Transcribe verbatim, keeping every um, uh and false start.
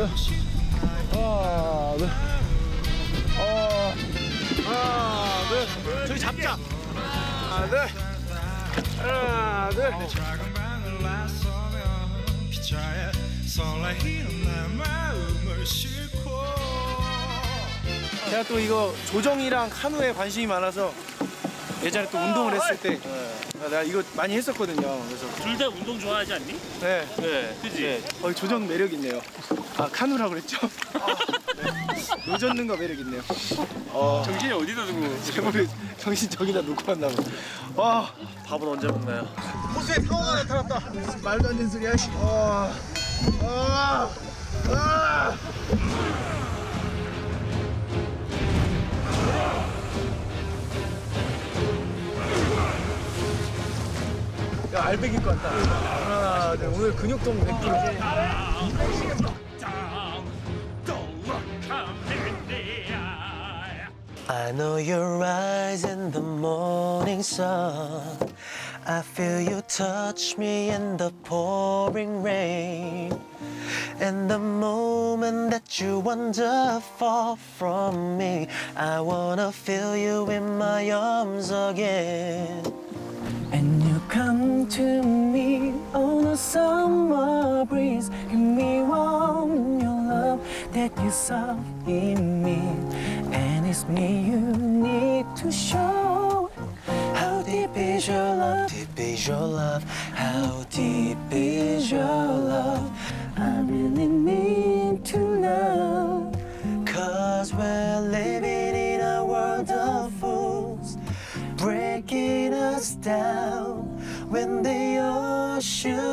둘. 하나, 둘. 어, 하나, 둘. 저기 잡자. 하나, 둘. 하나, 둘. 제가 또 이거 조정이랑 카누에 관심이 많아서 예전에 또 운동을 했을 때 네. 내가 이거 많이 했었거든요. 그래서 둘 다 운동 좋아하지 않니? 네, 네, 그지. 네. 어, 조정 매력 있네요. 아 카누라고 그랬죠? 아, 네. 노젓는 거 매력 있네요. 어, 정신이 어디다 두고? 제목에 정신 저기다 놓고 왔나 봐. 와, 밥은 언제 먹나요? 호수에 상어가 나타났다. 말도 안 되는 소리야. 어, 아, 아. 야, 알배기일 것 같다. 하나, 네, 오늘 근육통 백 킬로그램. I know your eyes in the morning sun. I feel you touch me in the pouring rain. And the moment that you wander far from me, I wanna feel you in my arms again. And you come to me on a summer breeze. Give me warm in your love that you saw in me. And it's me you need to show. How deep is your love? Deep is your love? How deep is your love? I really mean to know. Cause we're living in a world of fools, breaking us down when the ocean